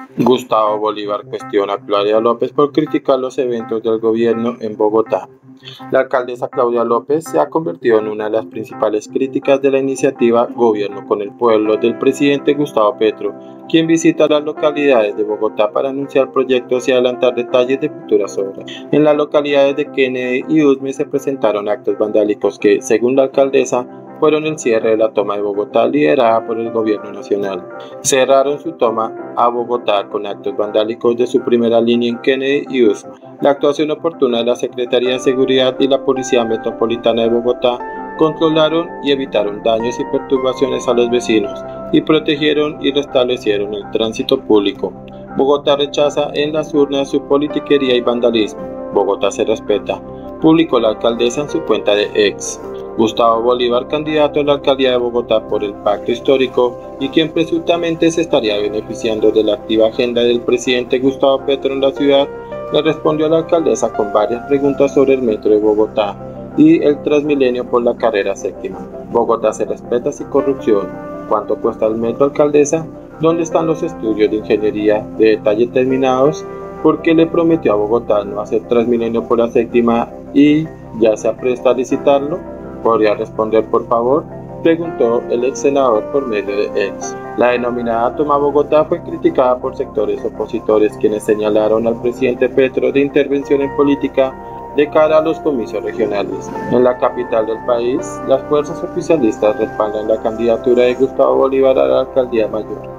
Gustavo Bolívar cuestiona a Claudia López por criticar los eventos del gobierno en Bogotá. La alcaldesa Claudia López se ha convertido en una de las principales críticas de la iniciativa Gobierno con el Pueblo del presidente Gustavo Petro, quien visita las localidades de Bogotá para anunciar proyectos y adelantar detalles de futuras obras. En las localidades de Kennedy y Usme se presentaron actos vandálicos que, según la alcaldesa, fueron el cierre de la toma de Bogotá liderada por el gobierno nacional. Cerraron su toma a Bogotá con actos vandálicos de su primera línea en Kennedy y Usme. La actuación oportuna de la Secretaría de Seguridad y la Policía Metropolitana de Bogotá controlaron y evitaron daños y perturbaciones a los vecinos y protegieron y restablecieron el tránsito público. Bogotá rechaza en las urnas su politiquería y vandalismo. Bogotá se respeta, publicó la alcaldesa en su cuenta de X. Gustavo Bolívar, candidato a la alcaldía de Bogotá por el Pacto Histórico y quien presuntamente se estaría beneficiando de la activa agenda del presidente Gustavo Petro en la ciudad, le respondió a la alcaldesa con varias preguntas sobre el metro de Bogotá y el Transmilenio por la carrera séptima. Bogotá se respeta sin corrupción. ¿Cuánto cuesta el metro, alcaldesa? ¿Dónde están los estudios de ingeniería de detalle terminados? ¿Por qué le prometió a Bogotá no hacer Transmilenio por la séptima y ya se apresta a licitarlo? ¿Podría responder, por favor?, preguntó el ex senador por medio de X. La denominada Toma Bogotá fue criticada por sectores opositores quienes señalaron al presidente Petro de intervención en política de cara a los comicios regionales. En la capital del país, las fuerzas oficialistas respaldan la candidatura de Gustavo Bolívar a la alcaldía mayor.